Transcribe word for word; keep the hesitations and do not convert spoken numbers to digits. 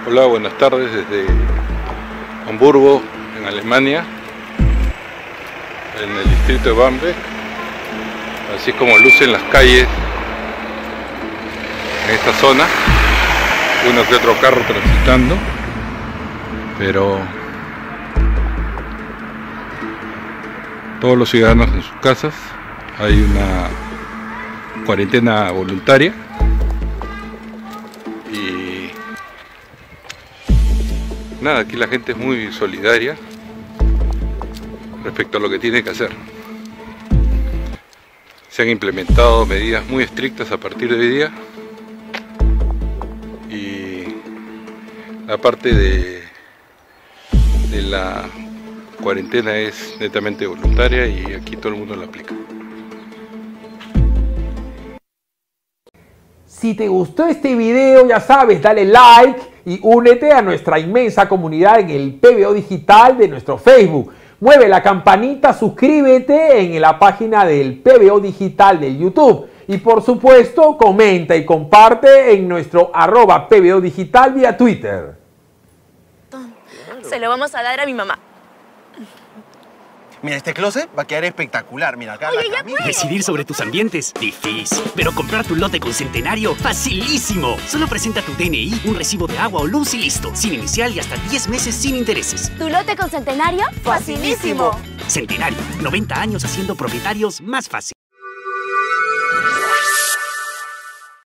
Hola, buenas tardes desde Hamburgo, en Alemania, en el distrito de Bamberg. Así es como lucen las calles en esta zona. Uno que otro carro transitando, pero todos los ciudadanos en sus casas. Hay una cuarentena voluntaria y nada, aquí la gente es muy solidaria respecto a lo que tiene que hacer. Se han implementado medidas muy estrictas a partir de hoy día y la parte de, de la cuarentena es netamente voluntaria y aquí todo el mundo la aplica. Si te gustó este video, ya sabes, dale like y únete a nuestra inmensa comunidad en el P B O Digital de nuestro Facebook. Mueve la campanita, suscríbete en la página del P B O Digital de YouTube. Y por supuesto, comenta y comparte en nuestro arroba P B O Digital vía Twitter. Se lo vamos a dar a mi mamá. Mira, este closet va a quedar espectacular. Mira, acá Oye, la ya camisa. Decidir sobre tus ambientes, difícil. Pero comprar tu lote con Centenario, facilísimo. Solo presenta tu D N I, un recibo de agua o luz y listo. Sin inicial y hasta diez meses sin intereses. ¿Tu lote con Centenario? ¡Facilísimo! Centenario, noventa años haciendo propietarios más fácil.